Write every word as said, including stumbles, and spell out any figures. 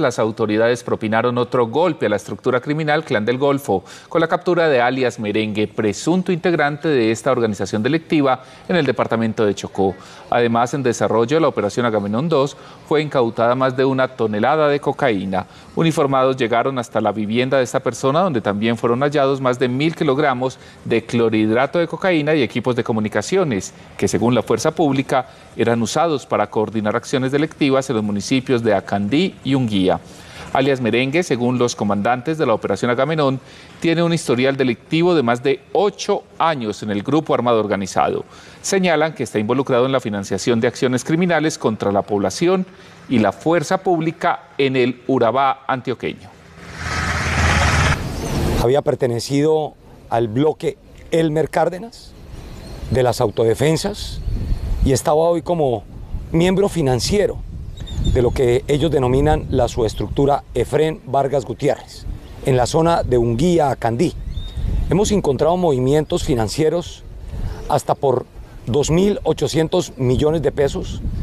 las autoridades propinaron otro golpe a la estructura criminal Clan del Golfo, con la captura de alias Merengue, presunto integrante de esta organización delictiva en el departamento de Chocó. Además, en desarrollo de la operación Agamenón dos, fue incautada más de una tonelada de cocaína. Uniformados llegaron hasta la vivienda de esta persona, donde también fueron hallados más de mil kilogramos de clorhidrato de cocaína y equipos de comunicaciones, que según la fuerza pública eran usados para coordinar acciones delictivas en los municipios de Acandí y Unguía. Alias Merengue, según los comandantes de la operación Agamenón, tiene un historial delictivo de más de ocho años en el grupo armado organizado. Señalan que está involucrado en la financiación de acciones criminales contra la población y la fuerza pública en el Urabá antioqueño. Había pertenecido al bloque Elmer Cárdenas de las autodefensas y estaba hoy como miembro financiero de lo que ellos denominan la subestructura Efrén Vargas Gutiérrez, en la zona de Unguía a Candí. Hemos encontrado movimientos financieros hasta por dos mil ochocientos millones de pesos